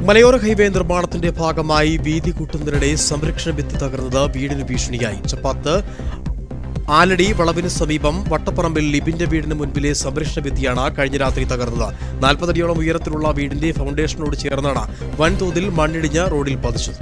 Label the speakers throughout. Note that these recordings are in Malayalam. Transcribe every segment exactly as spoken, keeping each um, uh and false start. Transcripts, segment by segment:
Speaker 1: മലയോര ഹൈവേ നിർമ്മാണത്തിന്റെ ഭാഗമായി വീതി കൂട്ടുന്നതിനിടെ സംരക്ഷണ ഭിത്തി തകർന്നത് വീടിന് ഭീഷണിയായി. ചപ്പാത്ത് ആലടി വളവിന് സമീപം വട്ടപ്പറമ്പിൽ ലിബിന്റെ വീടിന് മുൻപിലെ സംരക്ഷണ ഭിത്തിയാണ് കഴിഞ്ഞ രാത്രി തകർന്നത്. നാൽപ്പതടിയോളം ഉയരത്തിലുള്ള വീടിന്റെ ഫൗണ്ടേഷനോട് ചേർന്നാണ് വൻതോതിൽ മണ്ണിടിഞ്ഞ് റോഡിൽ പതിച്ചത്.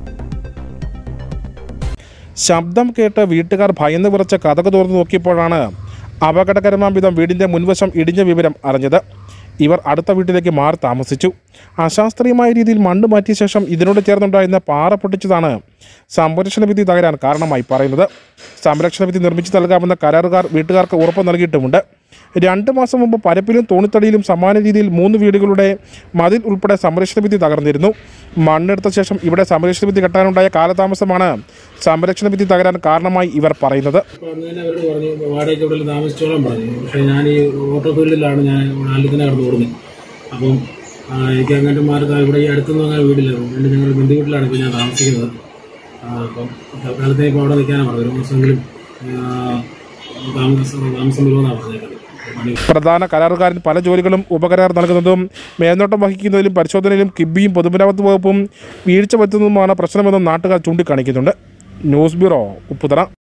Speaker 2: ശബ്ദം കേട്ട് വീട്ടുകാർ ഭയന്ന് വിറച്ച് കതക് തുറന്നു നോക്കിയപ്പോഴാണ് അപകടകരമാം വിധം വീടിന്റെ മുൻവശം ഇടിഞ്ഞ വിവരം അറിഞ്ഞത്. ഇവർ അടുത്ത വീട്ടിലേക്ക് മാറി താമസിച്ചു. അശാസ്ത്രീയമായ രീതിയിൽ മണ്ണ് മാറ്റിയ ശേഷം ഇതിനോട് ചേർന്നുണ്ടായിരുന്ന പാറ പൊട്ടിച്ചതാണ് സംരക്ഷണ ഭിത്തി തകരാൻ കാരണമായി പറയുന്നത്. സംരക്ഷണ ഭിത്തി നിർമ്മിച്ചു നൽകാമെന്ന കരാറുകാർ വീട്ടുകാർക്ക് ഉറപ്പ് നൽകിയിട്ടുമുണ്ട്. രണ്ട് മാസം മുമ്പ് പരപ്പിലും തോണിത്തടിയിലും സമാന രീതിയിൽ മൂന്ന് വീടുകളുടെ മതിൽ ഉൾപ്പെടെ സംരക്ഷണ ഭിത്തി തകർന്നിരുന്നു. മണ്ണെടുത്ത ശേഷം ഇവിടെ സംരക്ഷണ ഭിത്തി കെട്ടാനുണ്ടായ കാലതാമസമാണ് സംരക്ഷണ ഭിത്തി തകരാൻ കാരണമായി ഇവർ പറയുന്നത്.
Speaker 3: താമസിച്ചോളാൻ പറഞ്ഞു. പക്ഷേ ഞാൻ ഈ ഓട്ടോ ഫീൽഡിലാണ്, ഞാൻ നാലിൽ തന്നെ കടന്നു ഓടുന്നത്. അപ്പം എനിക്ക് അങ്ങോട്ടുമാർക്ക് ഇവിടെ ഈ അടുത്തൊന്നും അങ്ങനെ വീടില്ല. വീണ്ടും ഞങ്ങൾ ബന്ധു വീട്ടിലാണ് ഇപ്പോൾ ഞാൻ താമസിക്കുന്നത്. അപ്പം തൽക്കാലത്തേക്ക് ഇപ്പോൾ അവിടെ നിൽക്കാനാണ് പറഞ്ഞത്. ഒരു മാസമെങ്കിലും താമസം താമസം വരുമെന്നാണ് പറഞ്ഞേക്കുന്നത്.
Speaker 2: പ്രധാന കരാറുകാരൻ പല ജോലികളും ഉപകരാർ നൽകുന്നതും മേൽനോട്ടം വഹിക്കുന്നതിലും പരിശോധനയിലും കിബിയും പൊതുമരാമത്ത് വകുപ്പും വീഴ്ച വരുത്തുന്നതുമാണ് പ്രശ്നമെന്നും നാട്ടുകാർ ചൂണ്ടിക്കാണിക്കുന്നുണ്ട്. News bureau, Upputhara.